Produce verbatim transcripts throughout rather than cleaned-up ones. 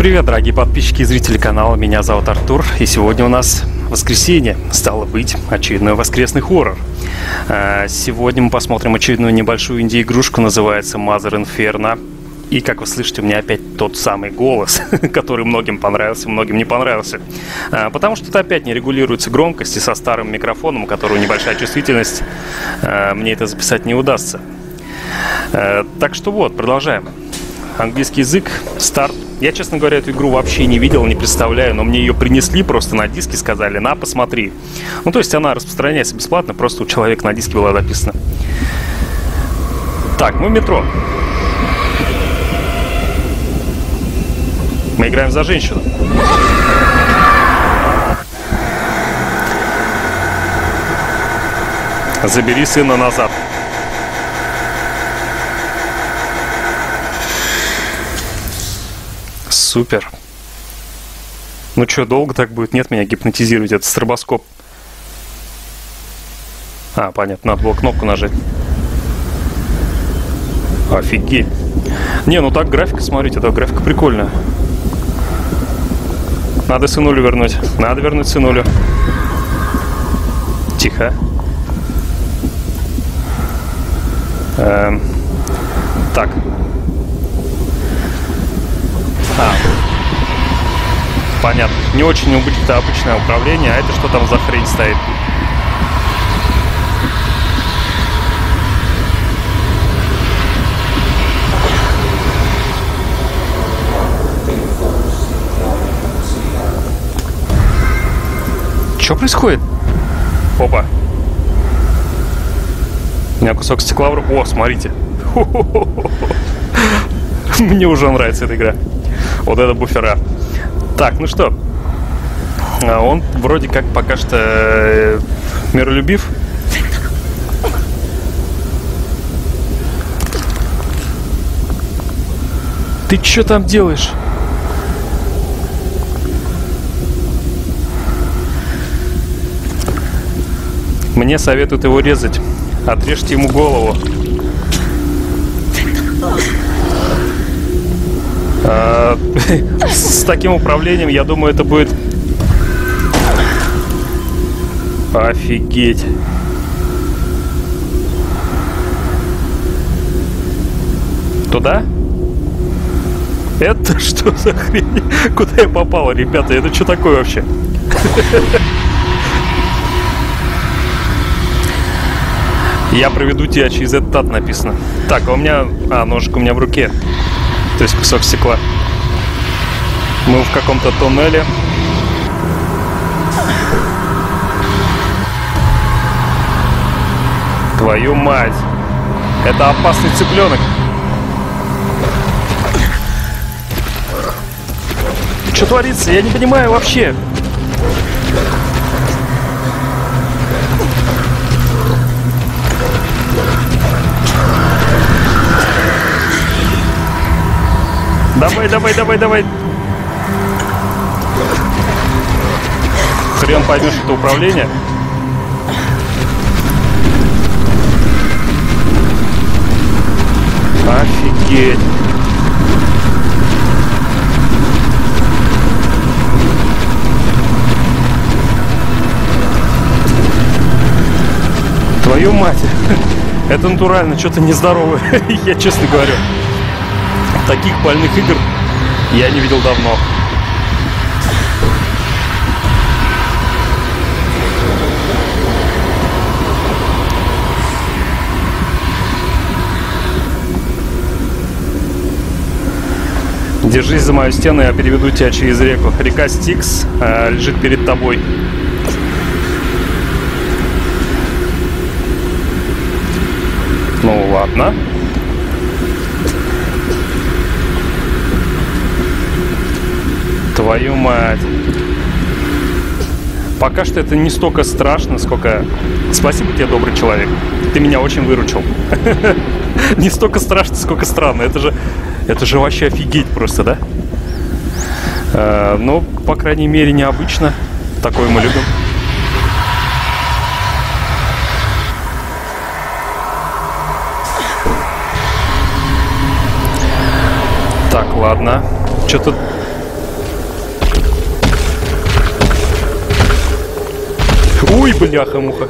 привет, дорогие подписчики и зрители канала, меня зовут Артур, и сегодня у нас воскресенье, стало быть, очередной воскресный хоррор. Сегодня мы посмотрим очередную небольшую инди-игрушку, называется Mother Inferno. И, как вы слышите, у меня опять тот самый голос, который многим понравился, многим не понравился. Потому что тут опять не регулируется громкость, и со старым микрофоном, у которого небольшая чувствительность, мне это записать не удастся. Так что вот, продолжаем. Английский язык, старт. Я, честно говоря, эту игру вообще не видел, не представляю, но мне ее принесли просто на диске, сказали, на, посмотри. Ну, то есть она распространяется бесплатно, просто у человека на диске была написана. Так, мы в метро. Мы играем за женщину. Забери сына назад. Супер. Ну что, долго так будет? Нет, меня гипнотизировать. Это стробоскоп. А, понятно, надо было кнопку нажать. Офигеть. Не, ну так графика, смотрите, так графика прикольная. Надо сынулю вернуть. Надо вернуть сынулю. Тихо. Эм. Так. А, понятно. Не очень это обычное управление, а это что там за хрень стоит? Что происходит? Опа. У меня кусок стекла в руку. О, смотрите. Мне уже нравится эта игра. Вот это буфера. Так, ну что, он вроде как пока что миролюбив. Ты что там делаешь? Мне советуют его резать. Отрежьте ему голову. А, с таким управлением, я думаю, это будет... Офигеть. Туда? Это что за хрень? Куда я попал, ребята? Это что такое вообще? Я проведу тебя через этот ад, написано. Так, а у меня... А, ножик у меня в руке. То есть кусок стекла. Мы в каком-то туннеле. Твою мать! Это опасный цыпленок. Что творится? Я не понимаю вообще. Давай, давай, давай, давай. Хрен поймешь, это управление. Офигеть. Твою мать. Это натурально, что-то нездоровое. Я честно говорю. Таких больных игр я не видел давно. Держись за мою стену, я переведу тебя через реку. Река Стикс э, лежит перед тобой. Ну ладно. Твою мать. Пока что это не столько страшно, сколько... Спасибо тебе, добрый человек. Ты меня очень выручил. Не столько страшно, сколько странно. Это же... Это же вообще офигеть просто, да? А, ну, по крайней мере, необычно. Такое мы любим. Так, ладно. Что-то Ой, бляха-муха.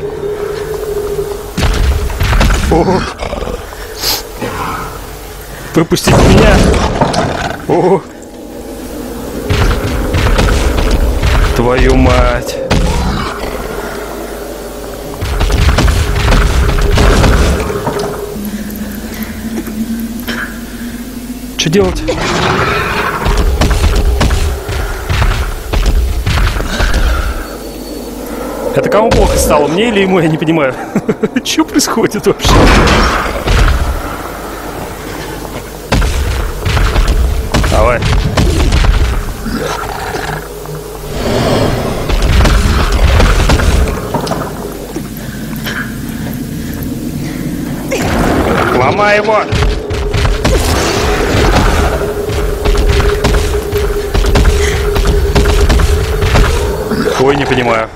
О. Выпустите меня. О. Твою мать. Что делать? Это кому плохо стало? Мне или ему? Я не понимаю. Что происходит вообще? Давай. Ломай его! Ой, не понимаю.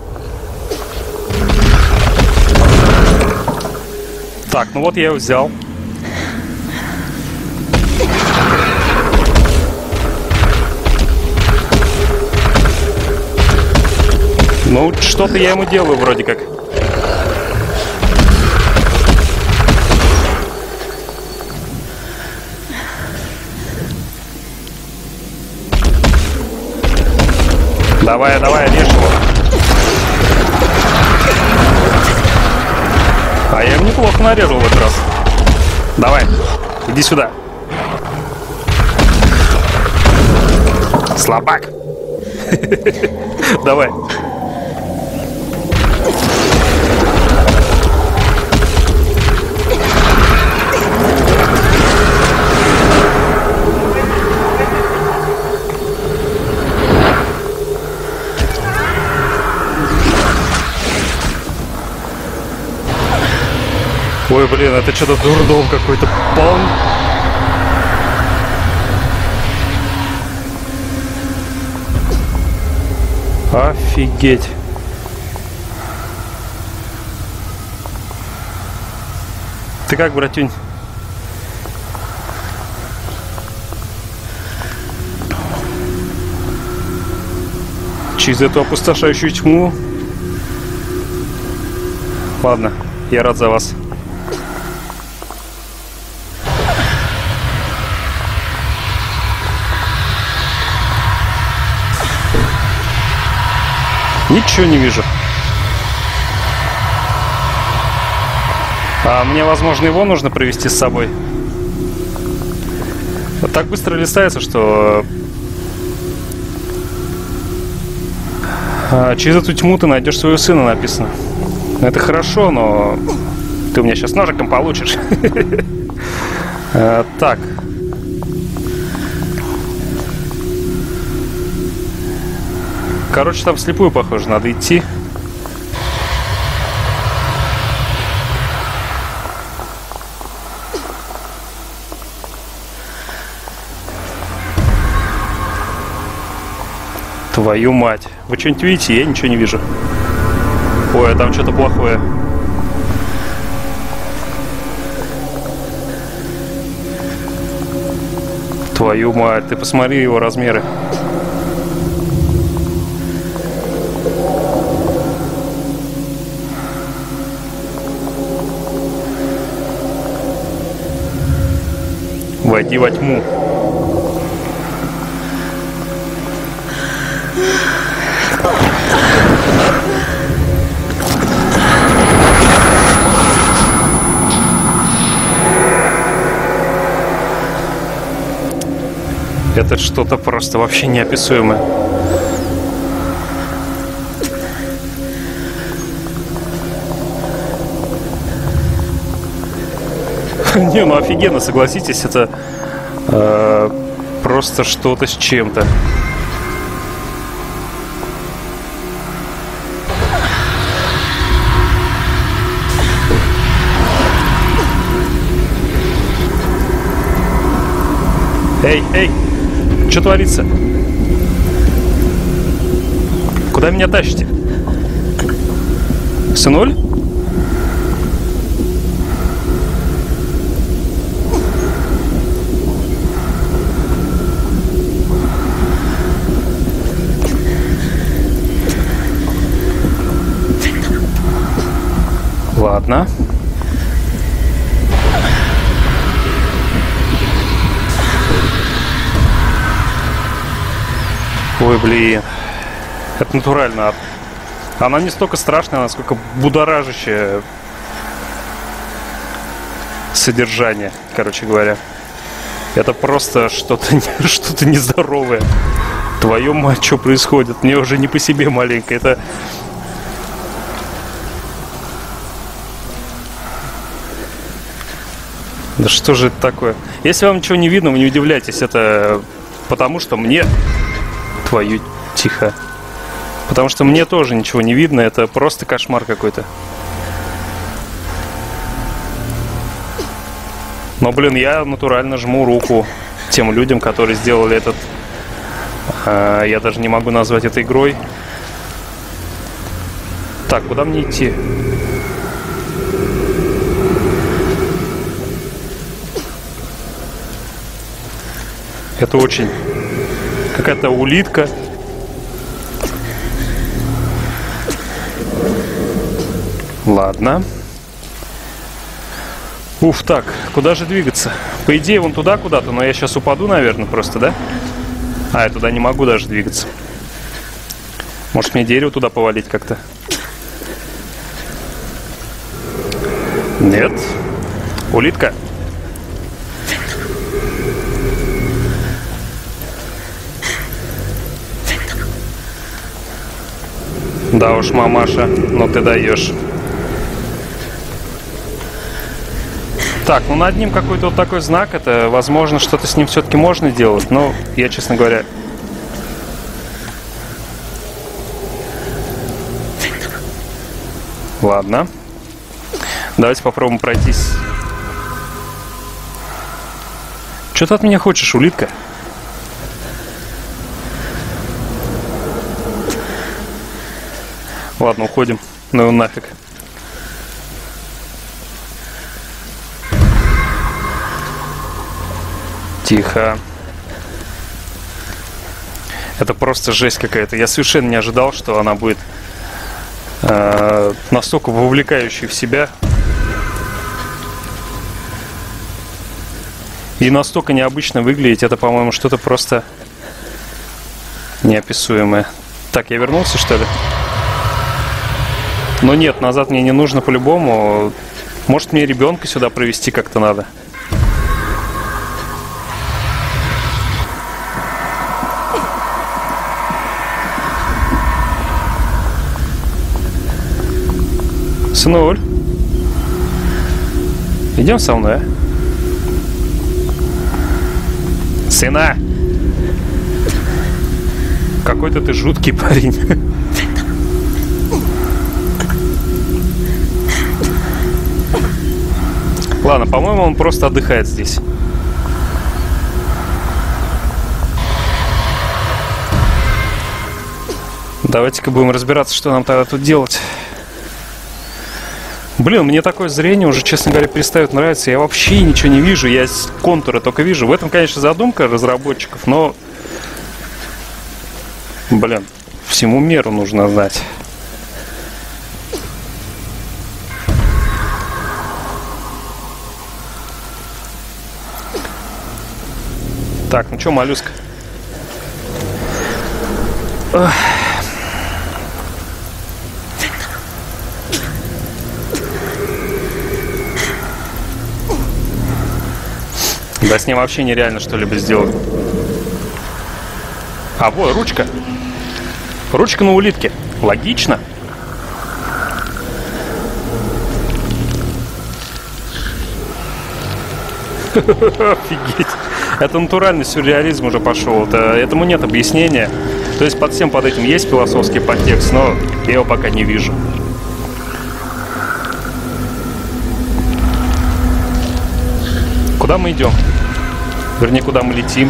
Так, ну вот я его взял. Ну, что-то я ему делаю вроде как. Давай, давай, режь его. А я ему неплохо нарезал в этот раз. Давай, иди сюда. Слабак. Давай. Ой, блин, это что-то дурдом какой-то полн. Офигеть. Ты как, братюнь? Через эту опустошающую тьму. Ладно, я рад за вас. Ничего не вижу. А мне, возможно, его нужно привезти с собой. Вот так быстро листается, что а, через эту тьму ты найдешь своего сына, написано. Это хорошо, но ты у меня сейчас ножиком получишь. Так. Короче, там вслепую, похоже, надо идти. Твою мать. Вы что-нибудь видите? Я ничего не вижу. Ой, а там что-то плохое. Твою мать, ты посмотри его размеры. Войди во тьму. Это что-то просто вообще неописуемое. Не, ну офигенно, согласитесь, это э, просто что-то с чем-то. Эй, эй, что творится? Куда меня тащите? Сынуль? Ладно. Ой, блин. Это натурально. Она не столько страшная, насколько будоражащее содержание, короче говоря. Это просто что-то что-то нездоровое. Твою мать, что происходит? Мне уже не по себе маленько. Это... Да что же это такое? Если вам ничего не видно, вы не удивляйтесь. Это потому что мне... Твою... Тихо. Потому что мне тоже ничего не видно. Это просто кошмар какой-то. Но, блин, я натурально жму руку тем людям, которые сделали этот... Э, я даже не могу назвать это игрой. Так, куда мне идти? Это очень... Какая-то улитка. Ладно. Уф, так, куда же двигаться? По идее, вон туда куда-то, но я сейчас упаду, наверное, просто, да? А, я туда не могу даже двигаться. Может, мне дерево туда повалить как-то? Нет. Улитка. Да уж, мамаша, ну ты даешь. Так, ну над ним какой-то вот такой знак. Это, возможно, что-то с ним все-таки можно делать. Но я, честно говоря... Ладно. Давайте попробуем пройтись. Что ты от меня хочешь, улитка? Ладно, уходим. Ну нафиг. Тихо. Это просто жесть какая-то. Я совершенно не ожидал, что она будет э, настолько вовлекающей в себя. И настолько необычно выглядеть. Это, по-моему, что-то просто неописуемое. Так, я вернулся, что ли? Но нет, назад мне не нужно по-любому. Может, мне ребенка сюда провести как-то надо? Сынуль, идем со мной, а? Сына! Какой-то ты жуткий парень. Ладно, по-моему, он просто отдыхает здесь. Давайте-ка будем разбираться, что нам тогда тут делать. Блин, мне такое зрение уже, честно говоря, перестает нравиться. Я вообще ничего не вижу, я контуры только вижу. В этом, конечно, задумка разработчиков, но... Блин, всему меру нужно знать. Так, ну что, моллюска? Ох. Да с ним вообще нереально что-либо сделать. А, вот, ручка. Ручка на улитке. Логично. Офигеть. Это натуральный сюрреализм уже пошел. Это, этому нет объяснения. То есть под всем под этим есть философский подтекст, но я его пока не вижу. Куда мы идем? Вернее, куда мы летим?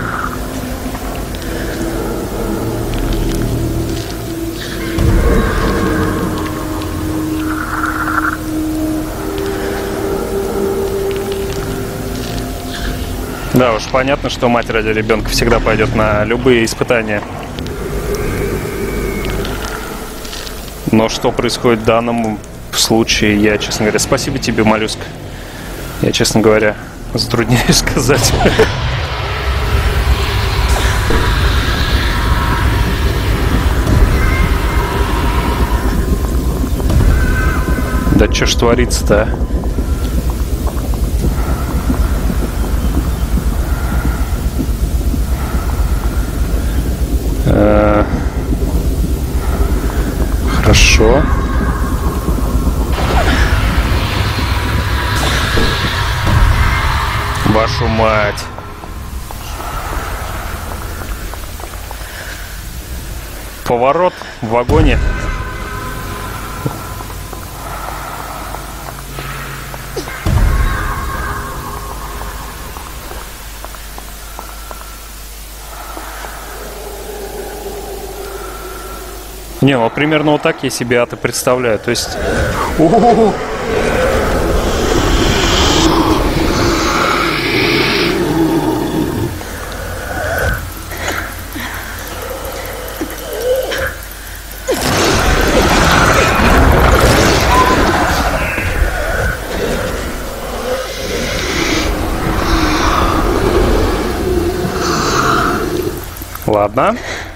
Да уж, понятно, что мать ради ребенка всегда пойдет на любые испытания. Но что происходит в данном случае, я, честно говоря, спасибо тебе, моллюск. Я, честно говоря, затрудняюсь сказать. Да что ж творится-то, а? Хорошо. Вашу мать. Поворот в вагоне. Не, ну примерно вот так я себе это представляю. То есть... У-у-у! Ладно.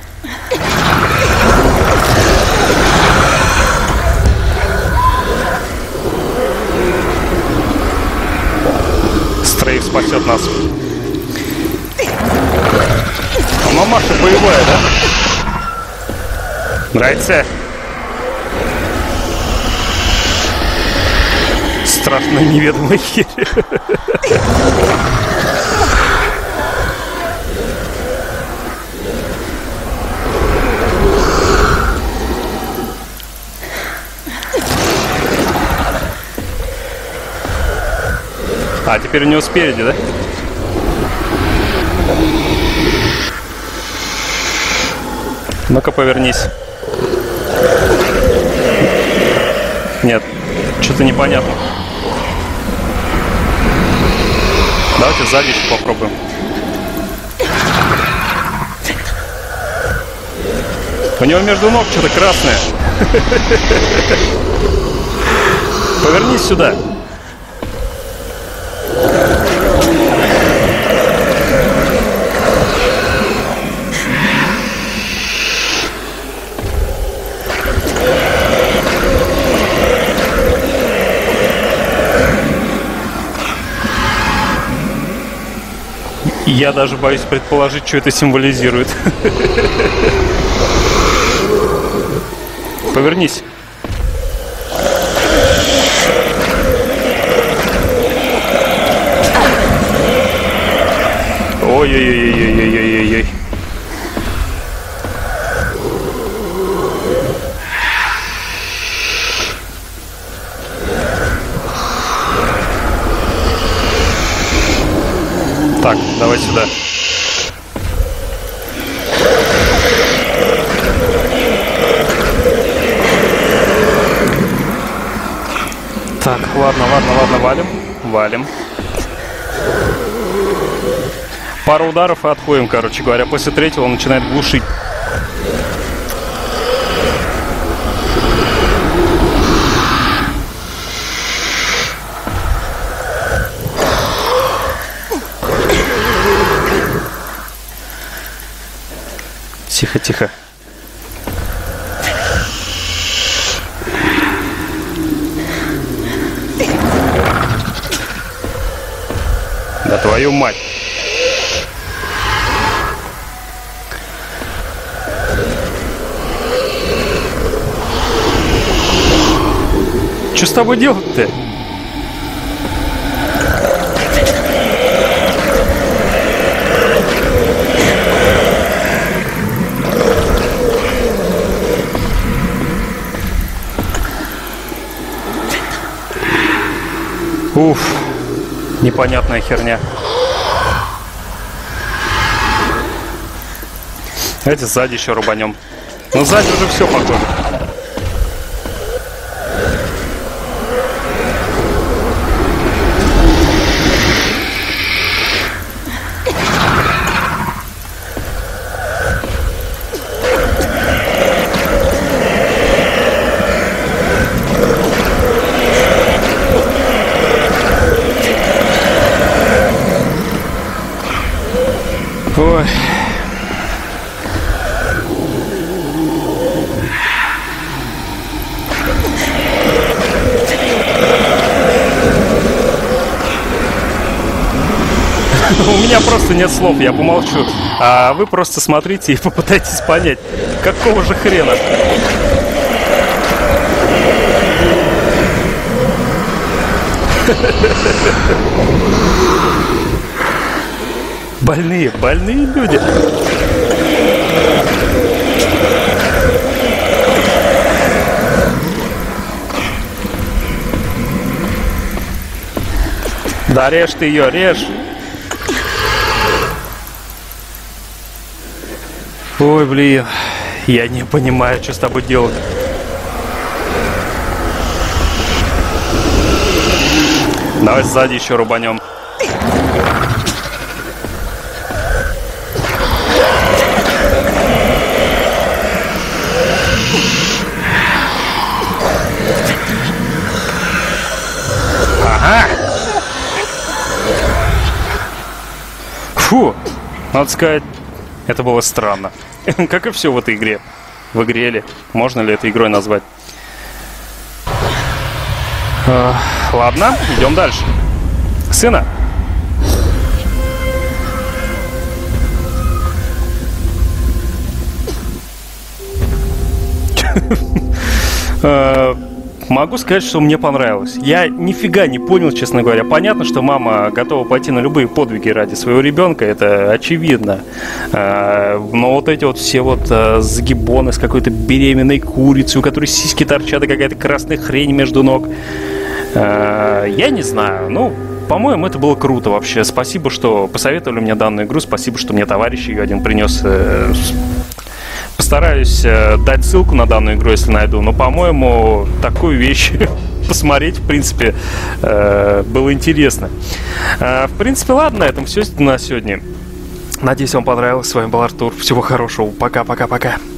Стрейф спасет нас. А мамаша боевая, да? Нравится? Страшно неведомый херь. А, теперь у него спереди, да? Ну-ка, повернись. Нет, что-то непонятно. Давайте сзади еще попробуем. У него между ног что-то красное. Повернись сюда. Я даже боюсь предположить, что это символизирует. Повернись. Ой-ой-ой-ой-ой-ой-ой-ой. Так, давай сюда. Так, ладно, ладно, ладно, валим. Валим. Пару ударов и отходим, короче говоря. После третьего он начинает глушить. Тихо, тихо. Да твою мать. Что с тобой делать-то? Уф, непонятная херня. Давайте сзади еще рубанем. Но сзади уже все похоже. У меня просто нет слов, я помолчу. А вы просто смотрите и попытайтесь понять, какого же хрена. Больные, больные люди. Да режь ты ее, режь. Ой, блин, я не понимаю, что с тобой делать. Давай сзади еще рубанем. Ага. Фу, надо сказать, это было странно. Как и все в этой игре. В игре ли? Можно ли это игрой назвать? Uh, ладно, идем дальше. Сына. uh, Могу сказать, что мне понравилось. Я нифига не понял, честно говоря. Понятно, что мама готова пойти на любые подвиги ради своего ребенка, это очевидно. Но вот эти вот все вот загибоны с какой-то беременной курицей, у которой сиськи торчат, и какая-то красная хрень между ног. Я не знаю, ну... По-моему, это было круто вообще. Спасибо, что посоветовали мне данную игру. Спасибо, что мне товарищ ее один принес. Постараюсь дать ссылку на данную игру, если найду. Но, по-моему, такую вещь посмотреть, в принципе, было интересно. В принципе, ладно, на этом все на сегодня. Надеюсь, вам понравилось. С вами был Артур. Всего хорошего. Пока-пока-пока.